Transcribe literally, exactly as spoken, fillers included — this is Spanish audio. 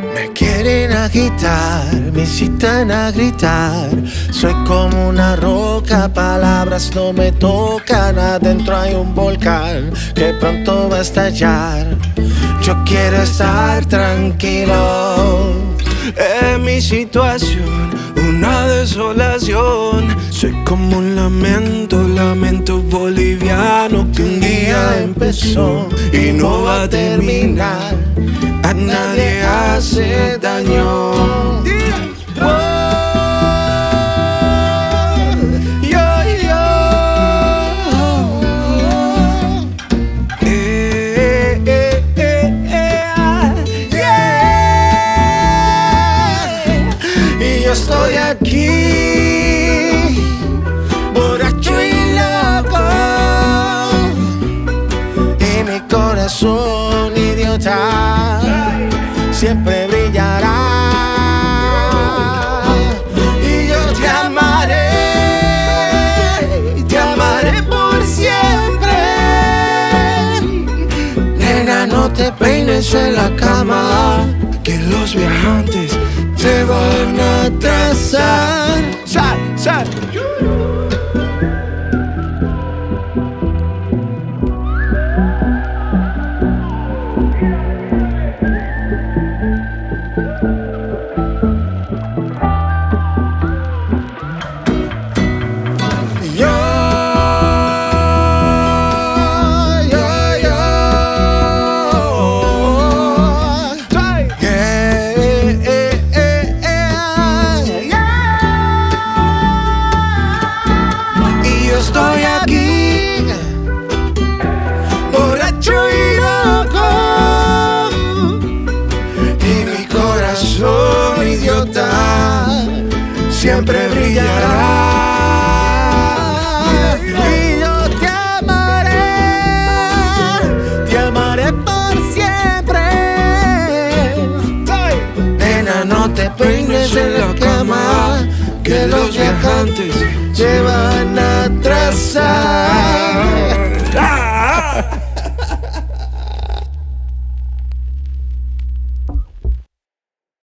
Me quieren agitar, me incitan a gritar. Soy como una roca, palabras no me tocan. Adentro hay un volcán que pronto va a estallar. Yo quiero estar tranquilo. En mi situación, una desolación. Soy como un lamento, lamento boliviano que un día empezó y no va a terminar. A nadie hace daño. Oh, yo, yo. Eh, eh, eh, eh, ah, yeah. Y yo estoy aquí, borracho y loco, y mi corazón idiota siempre brillará. Y yo te amaré, te amaré por siempre. Nena, no te peines en la cama, que los viajantes te van a atrasar. Sal, sal. Estoy aquí, borracho y loco, y mi corazón idiota siempre brillará. Y yo te amaré, te amaré por siempre. Nena, no te peines en la cama, que los viajantes te van a atrasar.